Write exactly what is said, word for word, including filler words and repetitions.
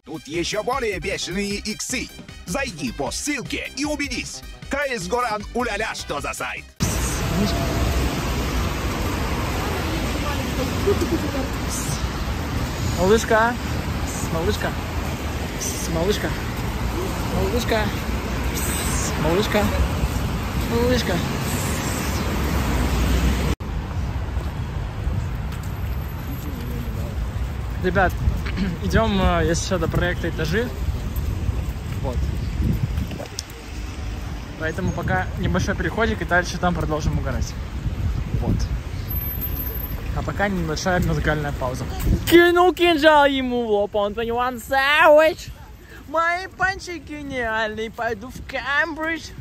Тут еще более бешеные иксы. Зайди по ссылке и убедись. КС Горан уля-ля, что за сайт. Малышка, малышка, малышка, малышка, малышка, малышка. Ребят, идем, если что, до проекта «Этажи». Вот. Поэтому пока небольшой переходик, и дальше там продолжим угорать. Вот. А пока небольшая музыкальная пауза. Кинул кинжал ему в лоб, он двадцать один Savage. Мои панчи гениальные, пойду в Кембридж.